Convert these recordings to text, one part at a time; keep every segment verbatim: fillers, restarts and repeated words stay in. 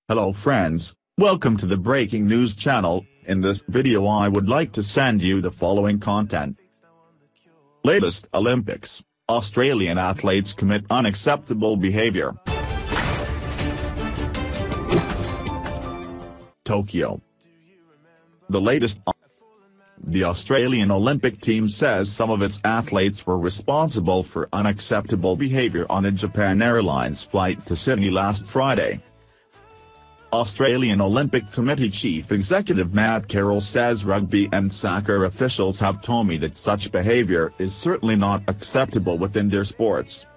Hello friends, welcome to the Breaking News channel. In this video I would like to send you the following content. Latest Olympics, Australian athletes commit unacceptable behaviour. Tokyo. The latest. The Australian Olympic team says some of its athletes were responsible for unacceptable behaviour on a Japan Airlines flight to Sydney last Friday. Australian Olympic Committee Chief Executive Matt Carroll says rugby and soccer officials have told me that such behaviour is certainly not acceptable within their sports.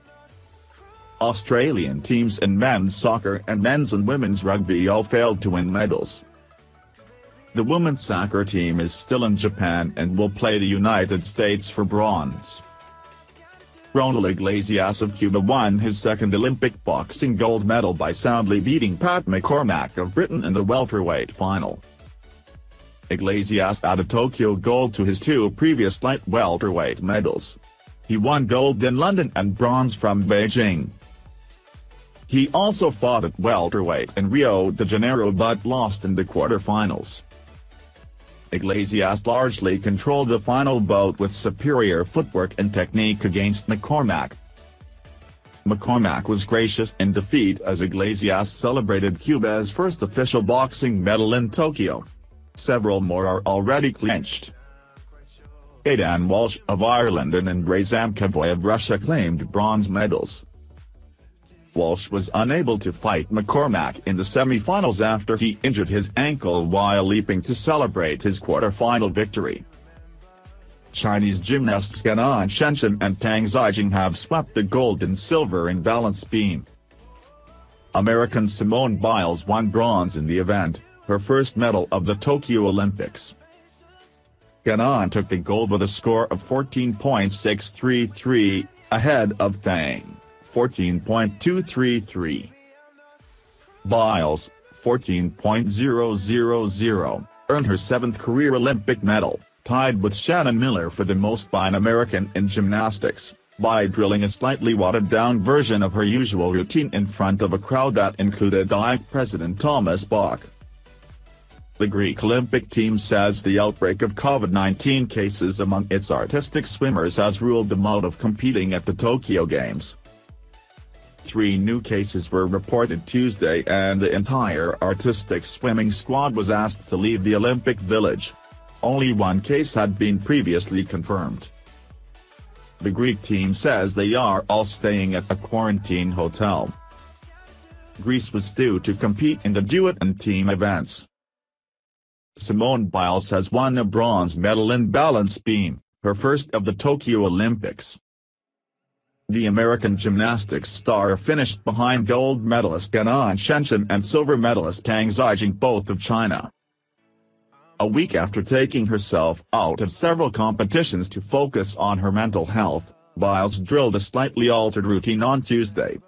Australian teams in men's soccer and men's and women's rugby all failed to win medals. The women's soccer team is still in Japan and will play the United States for bronze. Ronald Iglesias of Cuba won his second Olympic boxing gold medal by soundly beating Pat McCormack of Britain in the welterweight final. Iglesias added Tokyo gold to his two previous light welterweight medals. He won gold in London and bronze from Beijing. He also fought at welterweight in Rio de Janeiro but lost in the quarterfinals. Iglesias largely controlled the final bout with superior footwork and technique against McCormack. McCormack was gracious in defeat as Iglesias celebrated Cuba's first official boxing medal in Tokyo. Several more are already clinched. Aidan Walsh of Ireland and Andrei Zamkovoy of Russia claimed bronze medals. Walsh was unable to fight McCormack in the semi-finals after he injured his ankle while leaping to celebrate his quarter-final victory. Chinese gymnasts Ganan Shenshen and Tang Zijing have swept the gold and silver in balance beam. American Simone Biles won bronze in the event, her first medal of the Tokyo Olympics. Ganan took the gold with a score of fourteen point six three three, ahead of Tang. fourteen point two three three. Biles, fourteen point zero zero zero, earned her seventh career Olympic medal, tied with Shannon Miller for the most by an American in gymnastics, by drilling a slightly watered-down version of her usual routine in front of a crowd that included I A C President Thomas Bach. The Greek Olympic team says the outbreak of COVID nineteen cases among its artistic swimmers has ruled them out of competing at the Tokyo Games. Three new cases were reported Tuesday and the entire artistic swimming squad was asked to leave the Olympic Village. Only one case had been previously confirmed. The Greek team says they are all staying at a quarantine hotel. Greece was due to compete in the duet and team events. Simone Biles has won a bronze medal in balance beam, her first of the Tokyo Olympics. The American gymnastics star finished behind gold medalist Ganan Shenshen and silver medalist Tang Zijing, both of China. A week after taking herself out of several competitions to focus on her mental health, Biles drilled a slightly altered routine on Tuesday.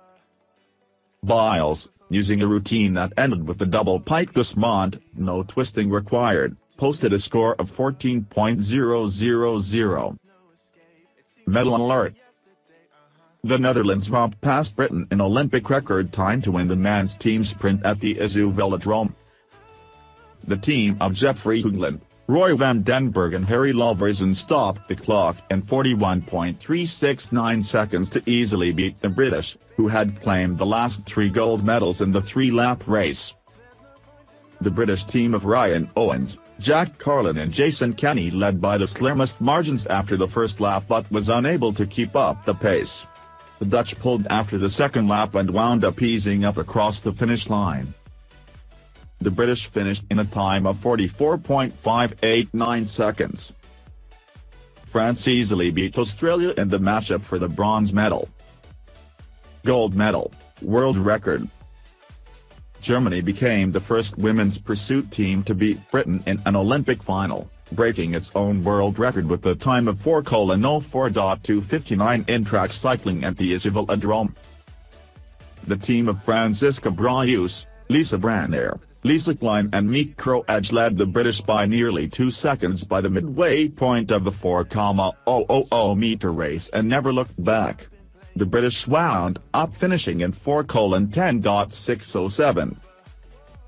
Biles, using a routine that ended with the double pike dismount, no twisting required, posted a score of fourteen point zero zero zero. Medal alert. The Netherlands romped past Britain in Olympic record time to win the men's team sprint at the Izu Velodrome. The team of Jeffrey Hoogland, Roy van den Berg and Harry Loverson stopped the clock in forty-one point three six nine seconds to easily beat the British, who had claimed the last three gold medals in the three-lap race. The British team of Ryan Owens, Jack Carlin and Jason Kenny led by the slimmest margins after the first lap but was unable to keep up the pace. The Dutch pulled after the second lap and wound up easing up across the finish line. The British finished in a time of forty-four point five eight nine seconds. France easily beat Australia in the matchup for the bronze medal. Gold medal, world record. Germany became the first women's pursuit team to beat Britain in an Olympic final, breaking its own world record with a time of four colon oh four point two five nine in track cycling at the Izu Velodrome. The team of Franziska Braus, Lisa Branair, Lisa Klein and Mieke Croage led the British by nearly two seconds by the midway point of the four thousand metre race and never looked back. The British wound up finishing in four colon ten point six oh seven.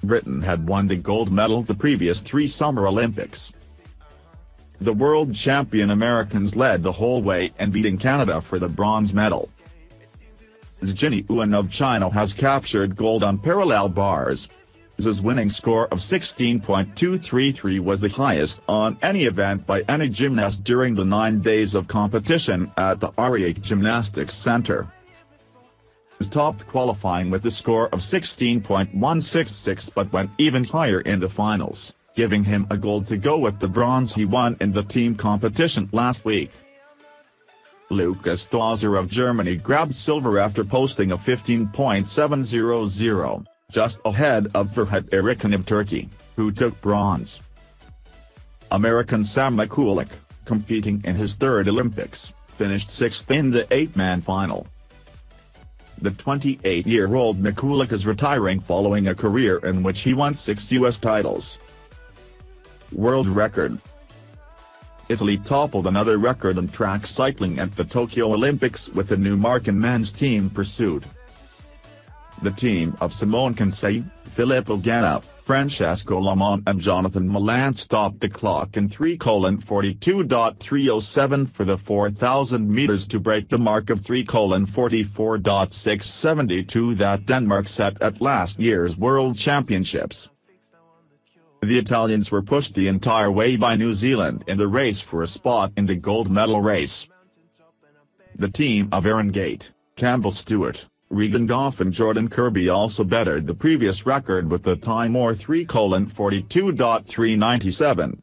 Britain had won the gold medal the previous three Summer Olympics. The world champion Americans led the whole way and beating Canada for the bronze medal. Zhini Yuan of China has captured gold on parallel bars. His winning score of sixteen point two three three was the highest on any event by any gymnast during the nine days of competition at the Ariake Gymnastics Center. He topped qualifying with a score of sixteen point one six six but went even higher in the finals, giving him a gold to go with the bronze he won in the team competition last week. Lukas Stoßer of Germany grabbed silver after posting a fifteen point seven zero zero, just ahead of Ferhat Erikin of Turkey, who took bronze. American Sam Mikulak, competing in his third Olympics, finished sixth in the eight-man final. The twenty-eight-year-old Mikulak is retiring following a career in which he won six U S titles. World record. Italy toppled another record in track cycling at the Tokyo Olympics with a new mark in men's team pursuit. The team of Simone Conseil, Filippo Ganna, Francesco Lamont and Jonathan Milan stopped the clock in three forty-two point three oh seven for the four thousand meters to break the mark of three forty-four point six seven two that Denmark set at last year's World Championships. The Italians were pushed the entire way by New Zealand in the race for a spot in the gold medal race. The team of Aaron Gate, Campbell Stewart, Regan Goff and Jordan Kirby also bettered the previous record with a time of three forty-two point three nine seven.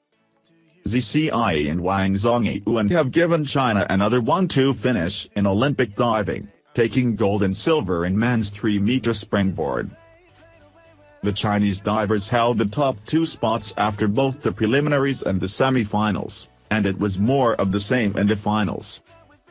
Zhai and Wang Zhongyuan have given China another one two finish in Olympic diving, taking gold and silver in men's three meter springboard. The Chinese divers held the top two spots after both the preliminaries and the semi-finals, and it was more of the same in the finals.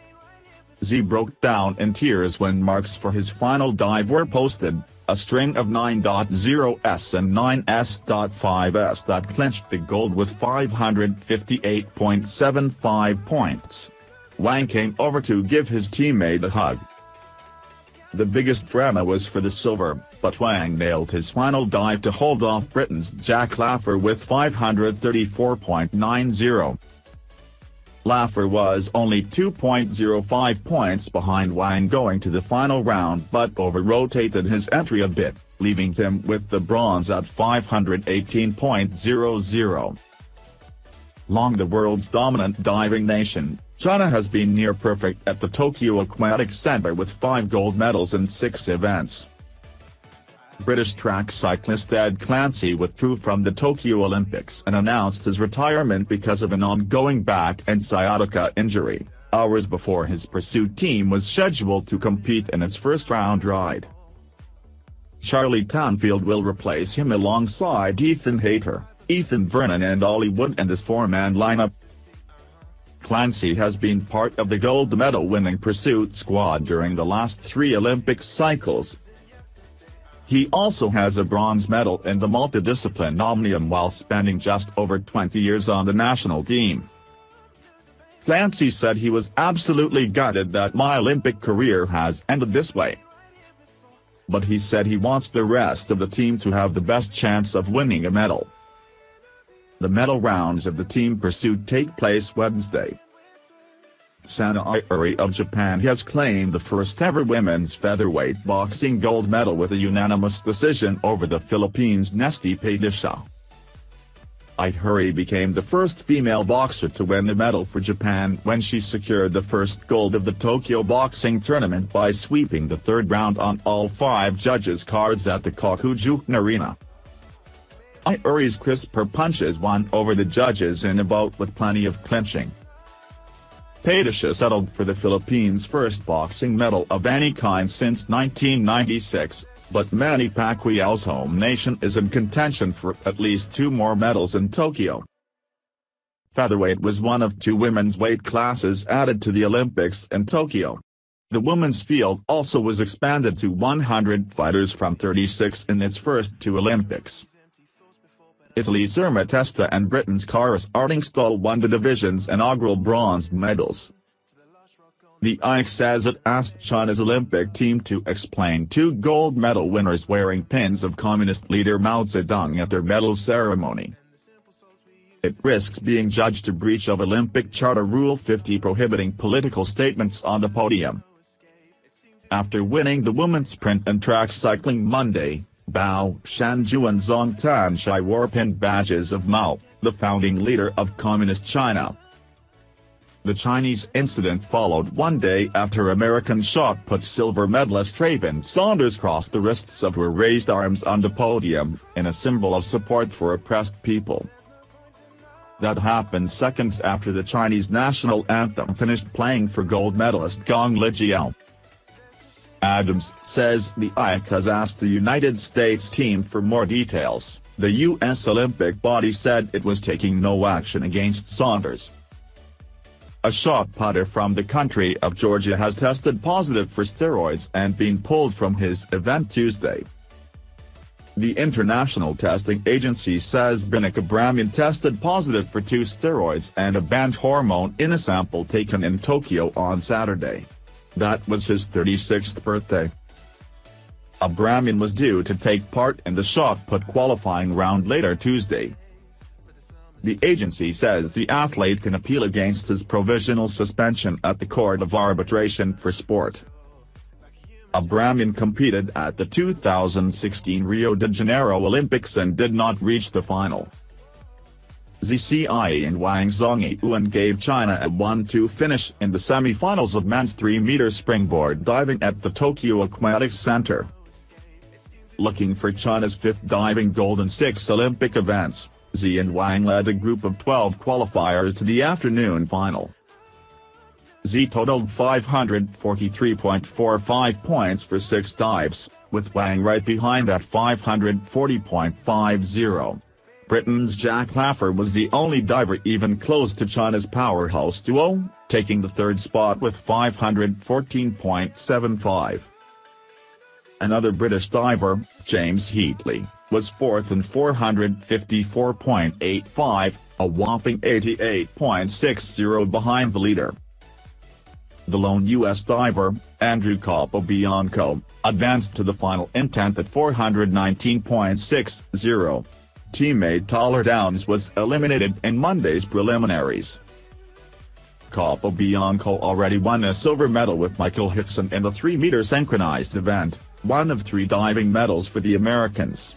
Z broke down in tears when marks for his final dive were posted, a string of nine point zero S and nine point five S that clinched the gold with five hundred fifty-eight point seven five points. Wang came over to give his teammate a hug. The biggest drama was for the silver, but Wang nailed his final dive to hold off Britain's Jack Laffer with five hundred thirty-four point nine zero. Laffer was only two point zero five points behind Wang going to the final round but over-rotated his entry a bit, leaving him with the bronze at five hundred eighteen point zero zero. Long the world's dominant diving nation, China has been near perfect at the Tokyo Aquatic Center with five gold medals in six events. British track cyclist Ed Clancy withdrew from the Tokyo Olympics and announced his retirement because of an ongoing back and sciatica injury, hours before his pursuit team was scheduled to compete in its first-round ride. Charlie Townfield will replace him alongside Ethan Hayter, Ethan Vernon and Ollie Wood in this four-man lineup. Clancy has been part of the gold medal-winning pursuit squad during the last three Olympic cycles. He also has a bronze medal in the multidiscipline omnium while spending just over twenty years on the national team. Clancy said he was absolutely gutted that my Olympic career has ended this way. But he said he wants the rest of the team to have the best chance of winning a medal. The medal rounds of the team pursuit take place Wednesday. Sana Iori of Japan has claimed the first-ever women's featherweight boxing gold medal with a unanimous decision over the Philippines' Nesty Padisha. Iori became the first female boxer to win a medal for Japan when she secured the first gold of the Tokyo boxing tournament by sweeping the third round on all five judges' cards at the Kokujukan Arena. Iori's crisper punches won over the judges in a bout with plenty of clinching. Padisha settled for the Philippines' first boxing medal of any kind since nineteen ninety-six, but Manny Pacquiao's home nation is in contention for at least two more medals in Tokyo. Featherweight was one of two women's weight classes added to the Olympics in Tokyo. The women's field also was expanded to one hundred fighters from thirty-six in its first two Olympics. Italy's Irma Testa and Britain's Karis Ardingstall won the division's inaugural bronze medals. The I C says it asked China's Olympic team to explain two gold medal winners wearing pins of Communist leader Mao Zedong at their medal ceremony. It risks being judged a breach of Olympic Charter Rule fifty prohibiting political statements on the podium. After winning the women's sprint and track cycling Monday, Bao Shanzhu and Zhong Tanshai wore pin badges of Mao, the founding leader of Communist China. The Chinese incident followed one day after American shot put silver medalist Raven Saunders crossed the wrists of her raised arms on the podium, in a symbol of support for oppressed people. That happened seconds after the Chinese national anthem finished playing for gold medalist Gong Lijiao. Adams says the I C has asked the United States team for more details. The U S Olympic body said it was taking no action against Saunders. A shot putter from the country of Georgia has tested positive for steroids and been pulled from his event Tuesday. The International Testing Agency says Binik Abramian tested positive for two steroids and a banned hormone in a sample taken in Tokyo on Saturday. That was his thirty-sixth birthday. Abramian was due to take part in the shot put qualifying round later Tuesday. The agency says the athlete can appeal against his provisional suspension at the Court of Arbitration for Sport. Abramian competed at the two thousand sixteen Rio de Janeiro Olympics and did not reach the final. Zhai and Wang Zhongyuan gave China a one two finish in the semi-finals of men's three meter springboard diving at the Tokyo Aquatics Center. Looking for China's fifth diving gold in six Olympic events, Zhi and Wang led a group of twelve qualifiers to the afternoon final. Zhi totaled five hundred forty-three point four five points for six dives, with Wang right behind at five hundred forty point five zero. Britain's Jack Laffer was the only diver even close to China's powerhouse duo, taking the third spot with five hundred fourteen point seven five. Another British diver, James Heatley, was fourth and four hundred fifty-four point eight five, a whopping eighty-eight point six zero behind the leader. The lone U S diver, Andrew Capobianco, advanced to the final in tenth at four hundred nineteen point six zero. Teammate Tyler Downs was eliminated in Monday's preliminaries. Capobianco already won a silver medal with Michael Hickson in the three meter synchronized event, one of three diving medals for the Americans.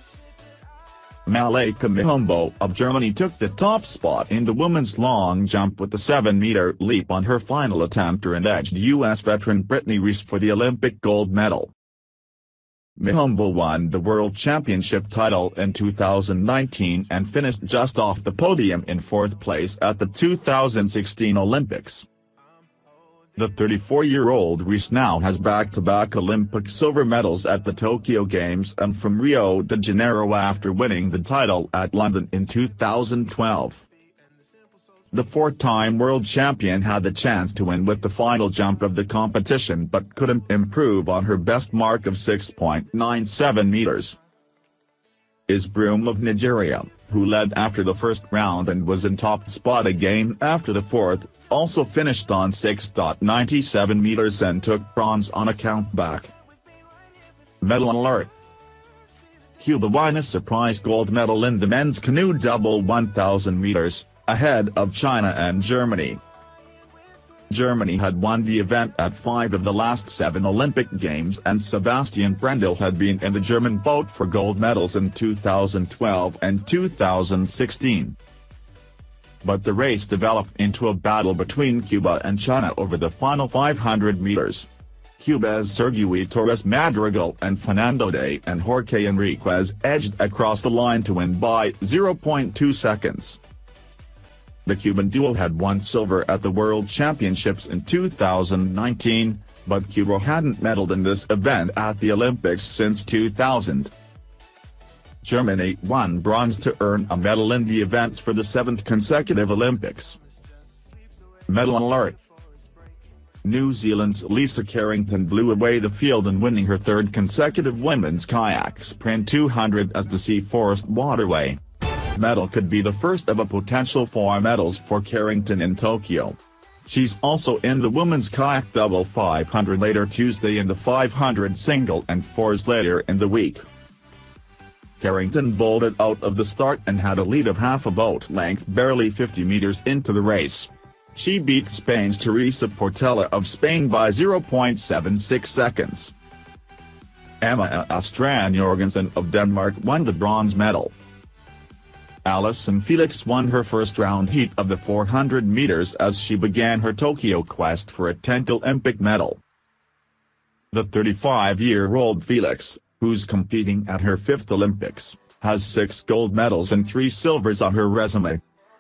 Malaika Mihambo of Germany took the top spot in the women's long jump with the seven meter leap on her final attempt and edged U S veteran Brittany Reese for the Olympic gold medal. Mihambo won the World Championship title in two thousand nineteen and finished just off the podium in fourth place at the two thousand sixteen Olympics. The thirty-four-year-old Reese now has back-to-back Olympic silver medals at the Tokyo Games and from Rio de Janeiro after winning the title at London in two thousand twelve. The four-time world champion had the chance to win with the final jump of the competition but couldn't improve on her best mark of six point nine seven meters. Isbroom of Nigeria, who led after the first round and was in top spot again after the fourth, also finished on six point nine seven meters and took bronze on a countback. Medal alert! Cuba won a surprise gold medal in the men's canoe double one thousand meters, ahead of China and Germany. Germany had won the event at five of the last seven Olympic Games and Sebastian Brendel had been in the German boat for gold medals in two thousand twelve and two thousand sixteen. But the race developed into a battle between Cuba and China over the final five hundred meters. Cuba's Sergio Torres Madrigal and Fernando de and Jorge Enriquez edged across the line to win by zero point two seconds. The Cuban duo had won silver at the World Championships in two thousand nineteen, but Cuba hadn't medaled in this event at the Olympics since two thousand. Germany won bronze to earn a medal in the events for the seventh consecutive Olympics. Medal alert! New Zealand's Lisa Carrington blew away the field in winning her third consecutive women's kayak sprint two hundred as the Sea Forest Waterway. Medal could be the first of a potential four medals for Carrington in Tokyo. She's also in the women's kayak double five hundred later Tuesday and the five hundred single and fours later in the week. Carrington bolted out of the start and had a lead of half a boat length barely fifty meters into the race. She beat Spain's Teresa Portela of Spain by zero point seven six seconds. Emma Strand-Jorgensen of Denmark won the bronze medal. Allyson Felix won her first round heat of the four hundred meters as she began her Tokyo quest for a tenth Olympic medal. The thirty-five-year-old Felix, who's competing at her fifth Olympics, has six gold medals and three silvers on her resume.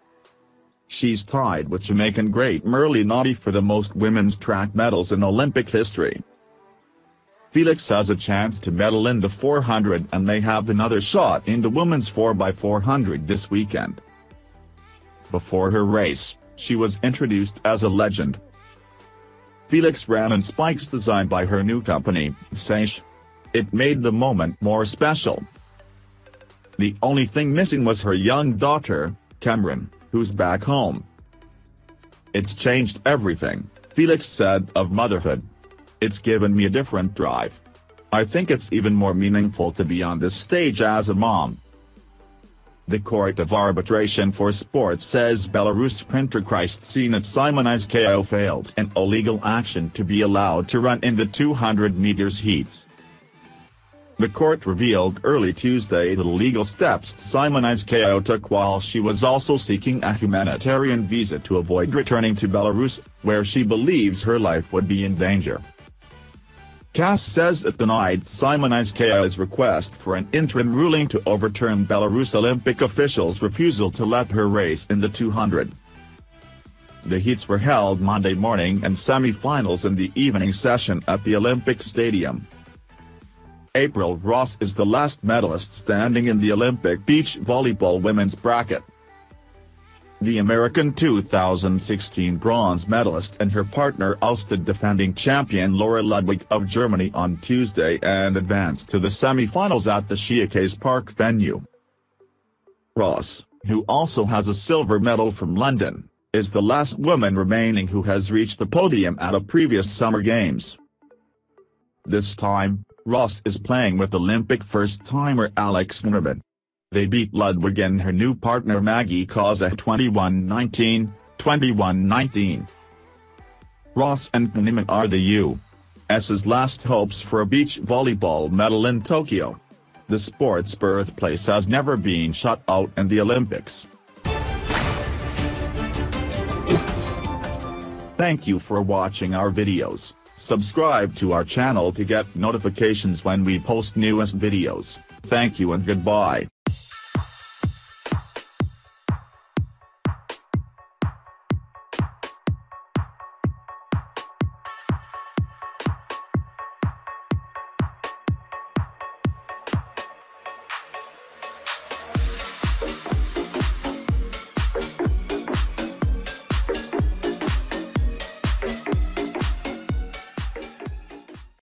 She's tied with Jamaican great Merle Naughty for the most women's track medals in Olympic history. Felix has a chance to medal in the four hundred and may have another shot in the women's four by four hundred this weekend. Before her race, she was introduced as a legend. Felix ran in spikes designed by her new company, Seish. It made the moment more special. The only thing missing was her young daughter, Cameron, who's back home. "It's changed everything," Felix said of motherhood. "It's given me a different drive. I think it's even more meaningful to be on this stage as a mom." The Court of Arbitration for Sports says Belarus sprinter Kristina Simonskaya failed an illegal action to be allowed to run in the two hundred meters heats. The court revealed early Tuesday the legal steps Simonskaya took while she was also seeking a humanitarian visa to avoid returning to Belarus, where she believes her life would be in danger. C A S says it denied Simonskaya's request for an interim ruling to overturn Belarus Olympic officials' refusal to let her race in the two hundred. The heats were held Monday morning and semi-finals in the evening session at the Olympic Stadium. April Ross is the last medalist standing in the Olympic beach volleyball women's bracket. The American two thousand sixteen bronze medalist and her partner ousted defending champion Laura Ludwig of Germany on Tuesday and advanced to the semi-finals at the Showcase Park venue. Ross, who also has a silver medal from London, is the last woman remaining who has reached the podium at a previous Summer Games. This time, Ross is playing with Olympic first-timer Alex Merman. They beat Ludwig and her new partner Maggie Koza twenty-one nineteen, twenty-one nineteen. Ross and Merman are the U S's last hopes for a beach volleyball medal in Tokyo. The sport's birthplace has never been shut out in the Olympics. Thank you for watching our videos. Subscribe to our channel to get notifications when we post newest videos. Thank you and goodbye.